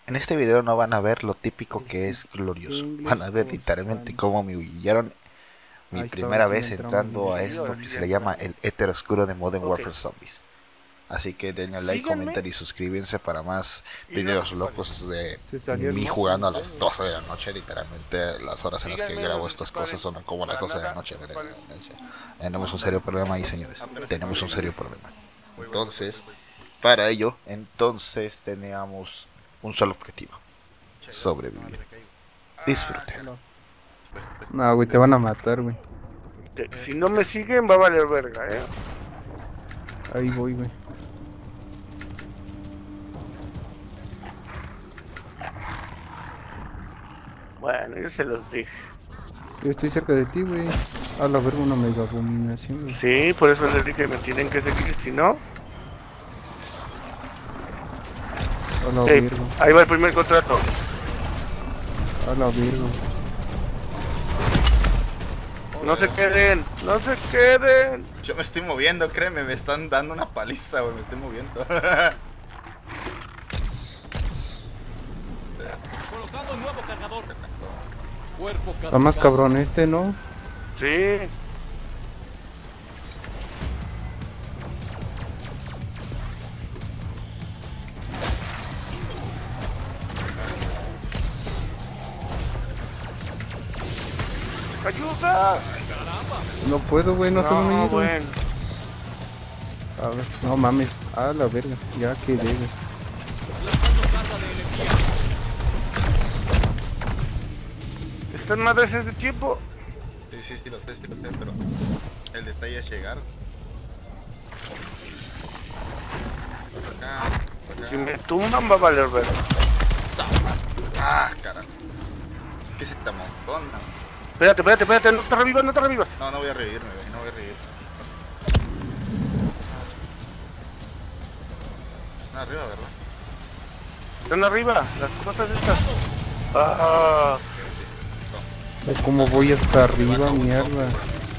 En este video no van a ver lo típico que es glorioso. Van a ver literalmente cómo me humillaron mi Ahí está, ahora primera sí le vez entramos entrando bien. a Sí, esto ahora que sí se ya le llama entramos. el éter oscuro de Modern Ok. Warfare Zombies. Así que denle like, Síganme comenten y suscríbanse para más y no videos nos locos de Se salió el mí mouse. jugando a las 12 de la noche. Literalmente las horas en las que síganme, no grabo nos estas separen. cosas son como las Para 12 de la nada noche. nos separen. Tenemos un serio problema ahí, señores. Tenemos un serio problema. Muy bueno, Entonces, para ello, teníamos un solo objetivo. Sobrevivir. Disfruten. No, güey, te van a matar, güey. Si no me siguen va a valer verga, Ahí voy, güey. Bueno, yo se los dije. Yo estoy cerca de ti, güey. A la verga, una mega abominación, güey. Sí, por eso les dije que me tienen que seguir, si no. A la Ey, verga. ahí va el primer contrato. A la verga. No se queden, no se queden. Yo me estoy moviendo, créeme, me están dando una paliza, güey, me estoy moviendo. Colocando nuevo cargador. Cuerpo Está más castigado. cabrón este, ¿no? Sí. ¡Ayuda! No puedo, güey, no se me No, ido. bueno. A ver, no mames. A la verga. Ya quedé, güey. Lanzando carga de energía. Están madres de tiempo. Sí, lo sé, pero el detalle es llegar. Si me tumban va a valer verga. Ah, carajo. ¿Qué es esta montona? Espérate, no te revivas, no te revivas. No, no voy a revivirme, güey, no voy a revivirme. Están arriba, ¿verdad? Están arriba, las cosas estas. Ah, ¿Cómo voy hasta arriba, mierda?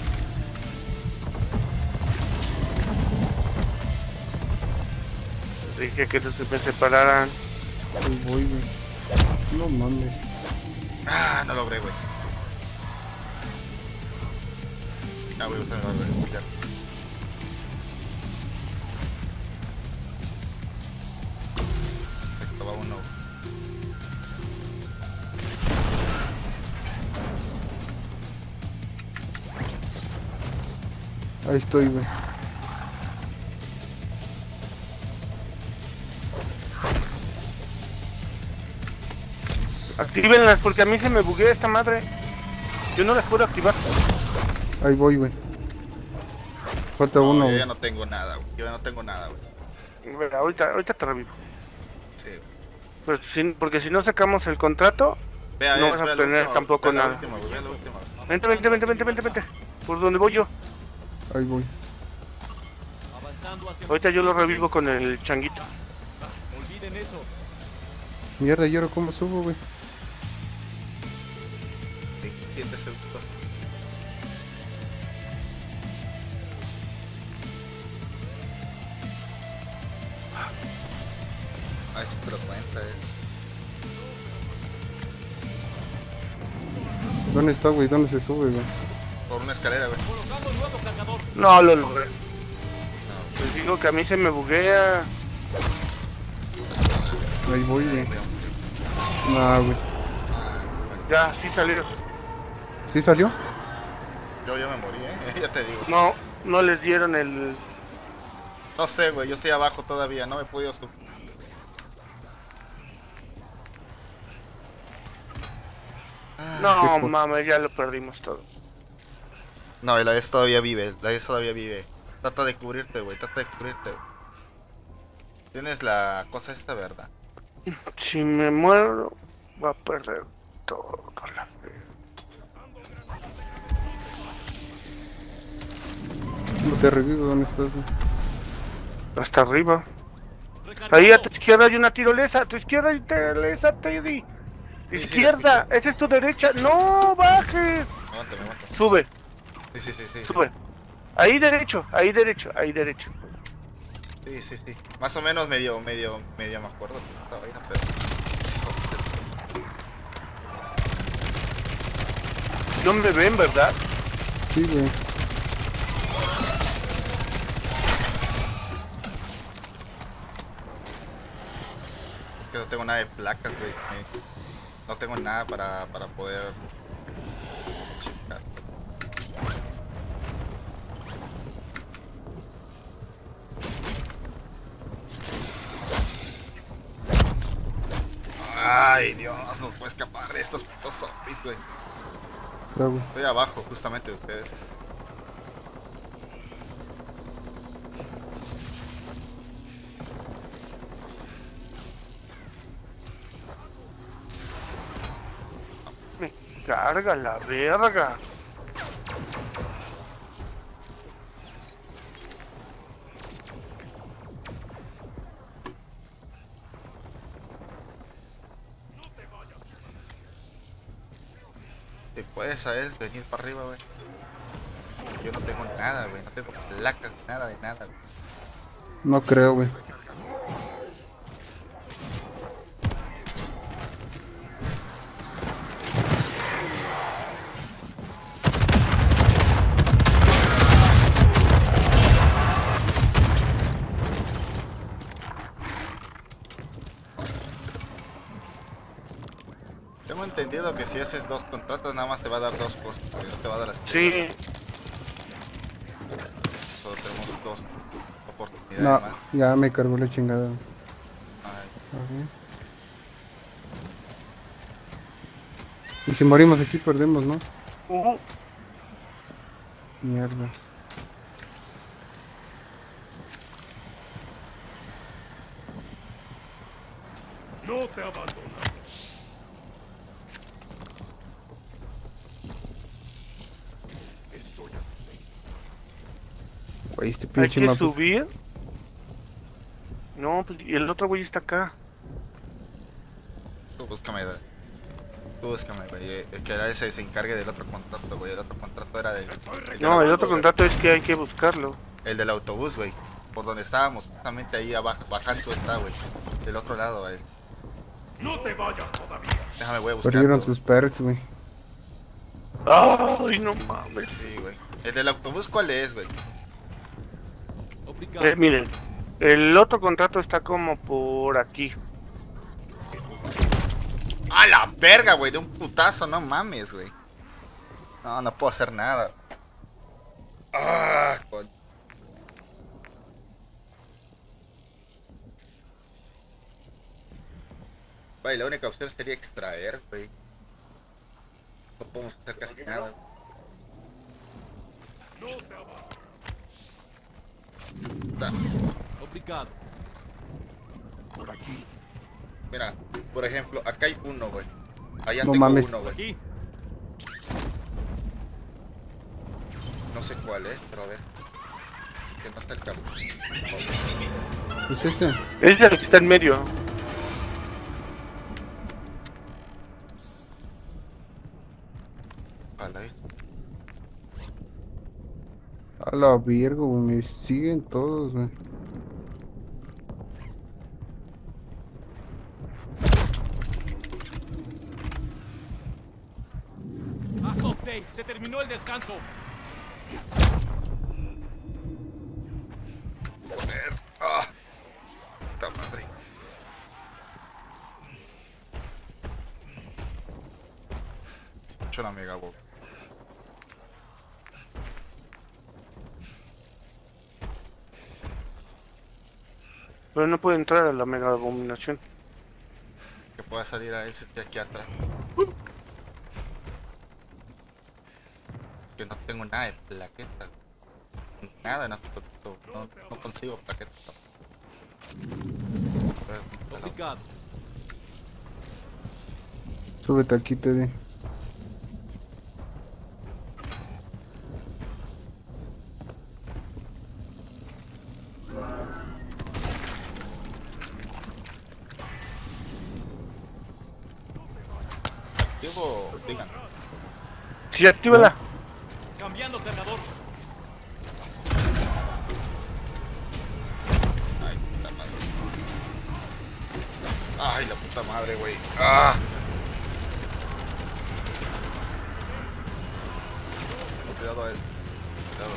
dije que no se me separaran. Ahí voy, güey. No mames. Ah, no logré, güey. Ah, voy a usar el barrio. Perfecto, va uno. Ahí estoy, güey. Actívenlas porque a mí se me buguea esta madre. Yo no las puedo activar. Ahí voy, güey. Falta No, uno, yo güey. ya no tengo nada, güey. Yo ya no tengo nada, güey. Mira, ahorita te revivo. Sí. Pues, porque si no sacamos el contrato, Vea, no vas a vea la obtener última, tampoco vea la nada. última, güey, vea la última. Vente. Por donde voy yo. Ahí voy. Avanzando hacia. Ahorita yo lo revivo con el changuito. Olviden eso. Mierda, ¿y ahora cómo subo, güey? Sí, siéntese, gusto. Ay, sí te lo cuenta, ¿Dónde está, güey? ¿Dónde se sube, güey? Por una escalera, güey. Colocando nuevo cargador. No lo logré. Les digo que a mí se me buguea. Ahí voy, güey. Nah, güey. Ya, sí salieron. ¿Sí salió? Yo ya me morí, ya te digo. No, no les dieron el... No sé, güey, yo estoy abajo todavía, no me he podido subir. No, mames, ya lo perdimos todo. No, la S todavía vive, la S todavía vive. Trata de cubrirte, güey, trata de cubrirte. Tienes la cosa esta, ¿verdad? Si me muero, va a perder todo la fe. No te revivo, ¿dónde estás, güey? Hasta arriba. Recargando. Ahí a tu izquierda hay una tirolesa. A tu izquierda hay una tirolesa, Teddy. Sí, Izquierda, lo esa es tu derecha. ¡No bajes! Aguántame. Sube, Sí. sube. Ahí derecho, ahí derecho, ahí derecho. Sí. Más o menos medio me acuerdo. Estaba ahí, no, pero... ¿Dónde ven, verdad? Sí, güey. Que no tengo nada de placas, güey. No tengo nada para poder checar. Ay, Dios, no puedo escapar de estos putos zombies, güey. Bravo. Estoy abajo, justamente de ustedes. Me carga la verga. Si puedes, ¿sabes? Venir para arriba, güey. Yo no tengo nada, güey. No tengo placas, nada de nada, güey. No creo, güey. Tengo entendido que si haces 2 contratos, nada más te va a dar 2 cosas, güey. No te va a dar las Sí, Solo tenemos 2 oportunidades No, más. ya me cargó la chingada. Ay, A ver. Y si morimos aquí perdemos, ¿no? Mierda. No te abandono. Güey, este hay pinche que mapa. subir. No, pues y el otro güey está acá. tú búscame, güey. Tú búscame, güey. Que era ese se encargue del otro contrato, güey. El otro contrato era del. No, el del otro contrato es que hay que buscarlo. El del autobús, güey. Por donde estábamos, justamente ahí abajo, bajando está, güey. Del otro lado, güey. No te vayas todavía. Déjame, voy a buscar. Perdieron sus perks, güey. Ay, no mames. Sí, güey. El del autobús, ¿cuál es, güey? Obrigado. Miren, el otro contrato está como por aquí. ¡A la verga, güey! De un putazo, no mames, güey. No, no puedo hacer nada. ¡Ah! Güey, la única opción sería extraer, güey. No podemos hacer casi nada. Da. Obrigado. Mira, por ejemplo, acá hay uno, güey. Allá No tengo mames. uno, güey. Aquí. No sé cuál es, pero a ver. Que no está el cabo. ¿Es este? Es el que está en medio. Ojalá es. A la virgo, güey. Me siguen todos, güey. Azote. Se terminó el descanso. Joder. ¡Ah! Puta madre. Hecho una mega boca. Pero no puede entrar a la mega abominación. Que pueda salir a ese de aquí atrás. Que no tengo nada de plaquetas. Nada, no consigo plaquetas. Obrigado. Súbete aquí, Teddy. Activo, digan. Sí, actívala. Cambiando cargador. Ay, puta madre. Ay, la puta madre, güey. ¡Ah! Cuidado a él. Cuidado.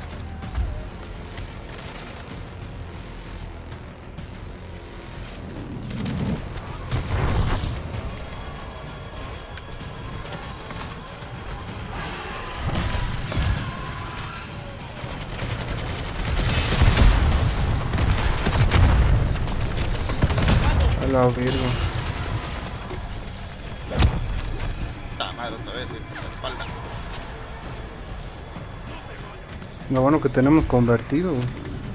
A la verga. Ah, madre, otra vez, güey. La espalda. Lo bueno que tenemos convertido, güey.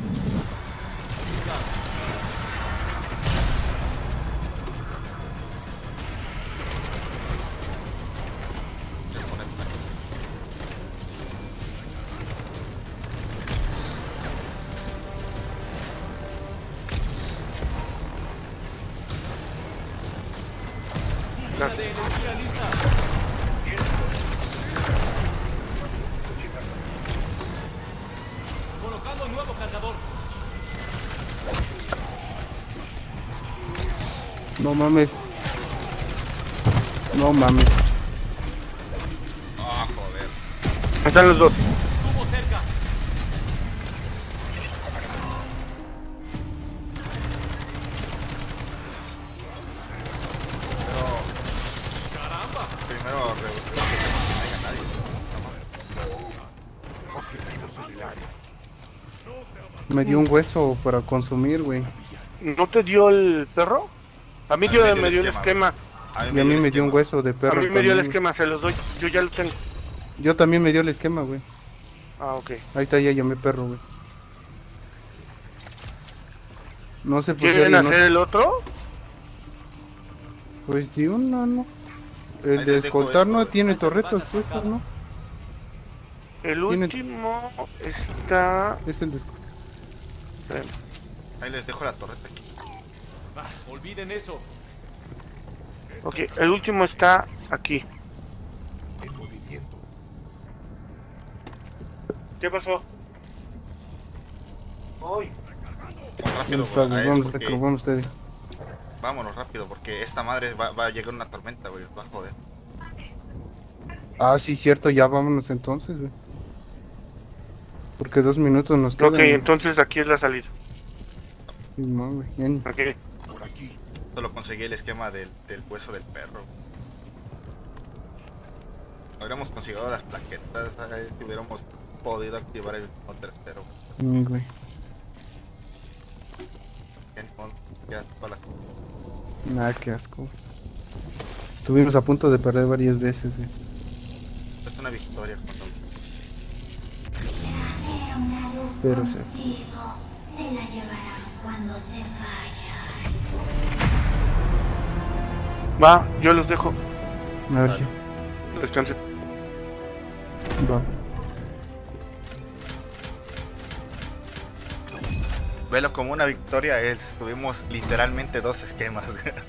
Línea de energía lista. Colocando nuevo cargador. No mames. No mames. Ah, joder. Están los dos. Estuvo cerca. Caramba. Primero que no haya nadie. Me dio un hueso para consumir, güey. ¿No te dio el perro? A mí A mí me dio me el dio el esquema, esquema. A Y a mí me dio un esquema. hueso de A perro. mí me dio el también. esquema, se los doy. Yo ya lo tengo. Yo también me dio el esquema, güey. Ah, ok. Ahí está, ya llamé perro, güey. No sé por qué. ¿Quieren alguien no- hacer el otro? Pues sí, uno, no. El Ahí de les dejo escoltar esto, no güey. tiene torretas puestos, ¿no? El Tiene- último está... Es el de escoltar. Ahí les dejo la torreta aquí. Ah, olviden eso. Ok, el último está aquí. ¿Qué pasó? Hoy. Rápido, Está, güey, a vamos, eso, porque- vamos ustedes. vámonos rápido, porque esta madre va a llegar una tormenta, güey. Va a joder. Ah, sí, cierto, ya vámonos entonces, güey. Porque 2 minutos nos quedan. Ok, güey. entonces aquí es la salida. Sí, no, güey, ya ni- Ok. Solo conseguí el esquema del hueso del perro. Hubiéramos conseguido las plaquetas, ¿sabes? Si hubiéramos podido activar el último tercero. güey. Ya ni modo, ya todas las... Nada, qué asco. Estuvimos a punto de perder varias veces, güey. Es una victoria cuando... Pero, o sea, Se la llevarán cuando se vaya. Va, yo los dejo. a ver Vale. Descansen. qué. Va. Velo como una victoria, tuvimos literalmente 2 esquemas.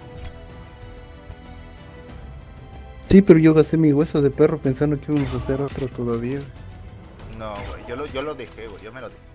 Sí, pero yo gasté mi hueso de perro pensando que íbamos a hacer otro todavía. No, güey, yo lo dejé, güey, yo me lo dejé.